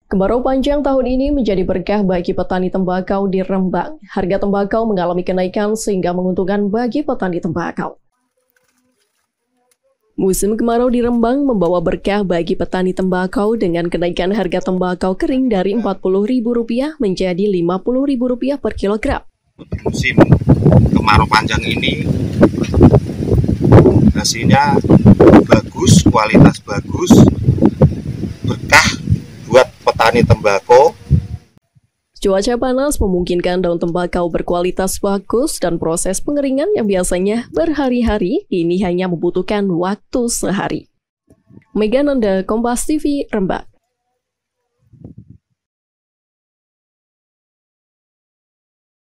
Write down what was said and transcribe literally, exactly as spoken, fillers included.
Kemarau panjang tahun ini menjadi berkah bagi petani tembakau di Rembang. Harga tembakau mengalami kenaikan sehingga menguntungkan bagi petani tembakau. Musim kemarau di Rembang membawa berkah bagi petani tembakau dengan kenaikan harga tembakau kering dari empat puluh ribu rupiah menjadi lima puluh ribu rupiah per kilogram. Musim kemarau panjang ini hasilnya bagus, kualitas bagus, berkah buat petani tembakau. Cuaca panas memungkinkan daun tembakau berkualitas bagus dan proses pengeringan yang biasanya berhari-hari ini hanya membutuhkan waktu sehari. Mega Nanda, Kompas T V, Rembang.